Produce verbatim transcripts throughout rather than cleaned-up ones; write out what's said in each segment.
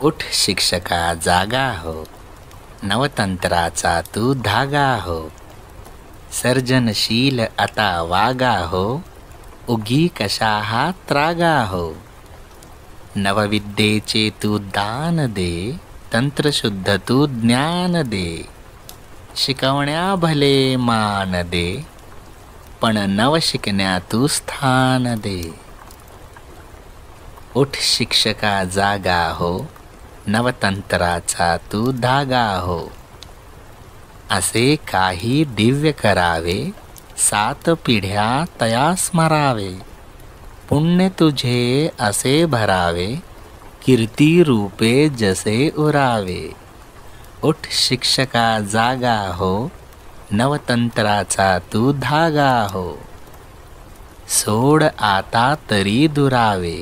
उठ शिक्षका जागा हो, नवतंत्राचा तू धागा हो. सर्जनशील आता वागा हो, उगी कशा हा त्रागा हो. नवविद्येचे तू दान दे, तंत्रशुद्ध तू ज्ञान दे. शिकवण्या भले मान दे, पण नव शिकण्या तू स्थान दे. उठ शिक्षका जागा हो, नवतंत्राचा तू धागा हो. असे काही दिव्य करावे, सात पिढ्या तया स्मरावे. पुण्य तुझे असे भरावे, कीर्ती रूपे जसे उरावे. उठ शिक्षका जागा हो, नवतंत्राचा तू धागा हो. सोड आता तरी दुरावे,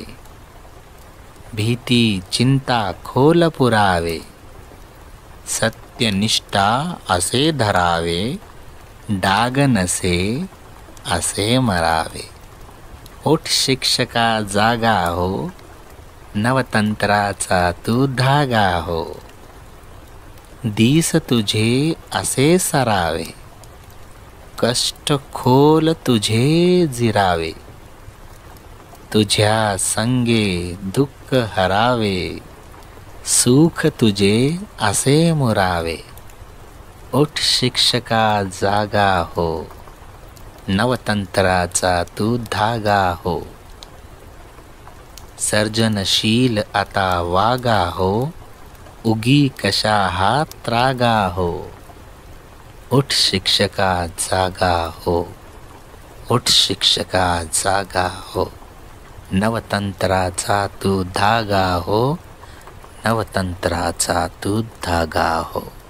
भीती चिंता खोल पुरावे. सत्यनिष्ठा असे धरावे, डाग नसे असे मरावे. उठ शिक्षका जागा हो, नवतंत्राचा तू धागा हो. दिस तुझे असे सरावे, कष्ट खोल तुझे जिरावे. तुझ्या संगे दुःख हरावे, सुख तुझे असे मुरावे. उठ शिक्षका जागा हो, नवतंत्राचा तू धागा हो. सर्जनशील आता वागा हो, उगी कशा हा त्रागा हो. उठ शिक्षका जागा हो, उठ शिक्षका जागा हो. नवतंत्राचा तू धागा हो, नवतंत्राचा तू धागा हो.